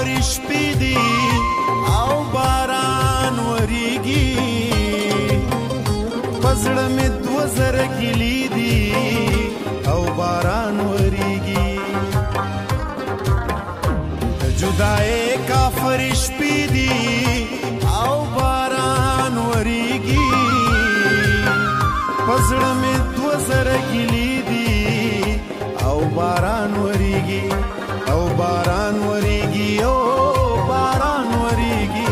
کافر شپې دي او باران وریږي پزړه مې 2000 کلی دي او باران وریږي جدای کافر شپې دي او باران وریږي پزړه مې 2000 کلی دي او باران وریږي او باران وریږي او باران وریږي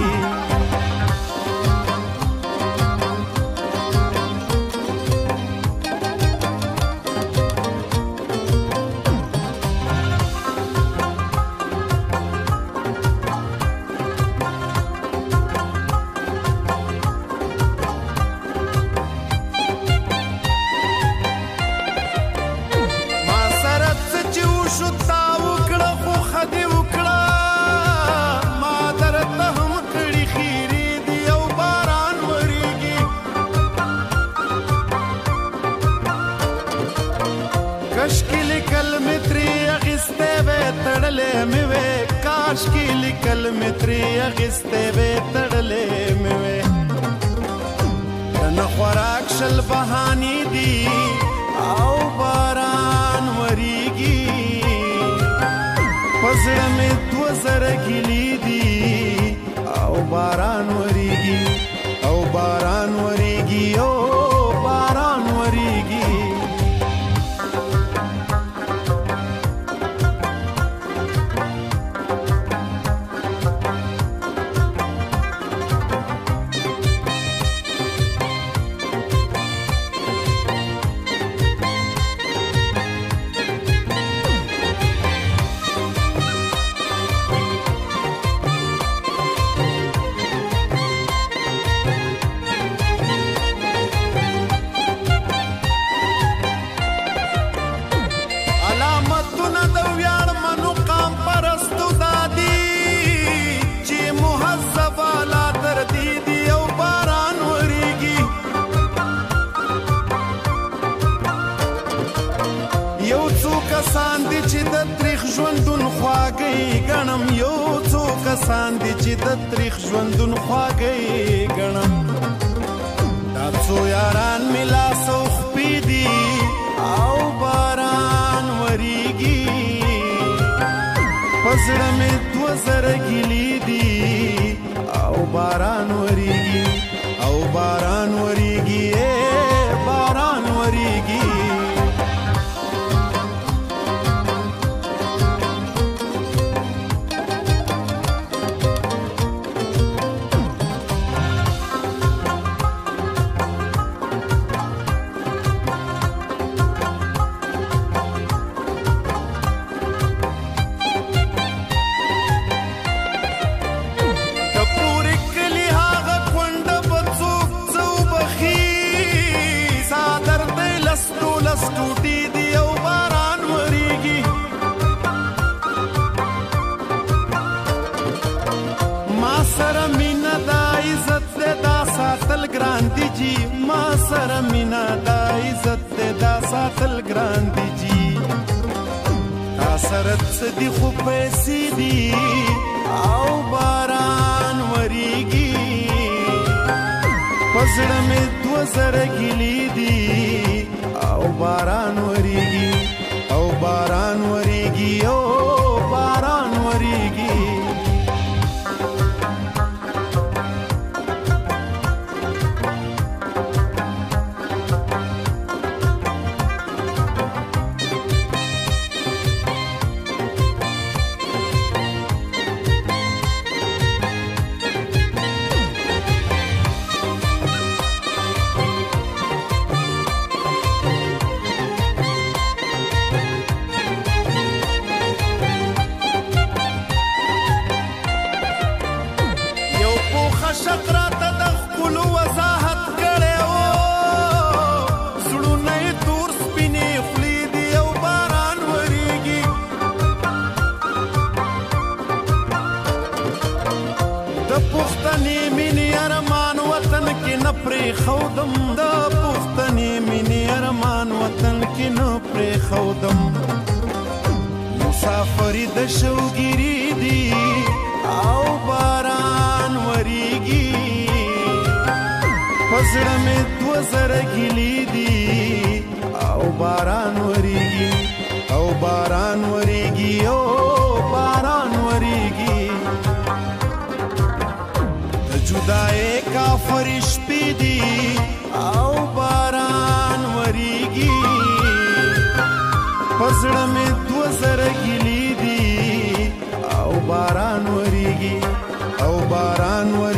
کاش کې لیکل مې ترې اخیستې وې تړلې مې وې نه خوراک شل بهانې دي او باران وریږي پزړه مې 2000 کلی دي او باران وریږي او باران وریږي او باران وریږي کسان دي چې د تاریخ ژوندون خواږی ګڼم یو څو کسان دي چې د تاریخ ژوندون خواږی ګڼم دا څو یاران مې لاس او خپې دي او باران وریږي پزړه مې 2000 کلی دي او باران وریږي او باران وریږي باران وریږي ما سره مینا دا عزت دا ساتل ګران دي جی تا سره څه دي خو پیسې دي او باران وریږي پزړه مې 2000 کلی دي او باران وریږي او باران وریږي او باران وریږي خودم د پښتنې مینې ارمان وطن کې نه پرې خودم مسافر د شوګيري دي جدای کافر شپې دي او باران وریږي پزړه مې 2000 ګیلې دي او باران وریږي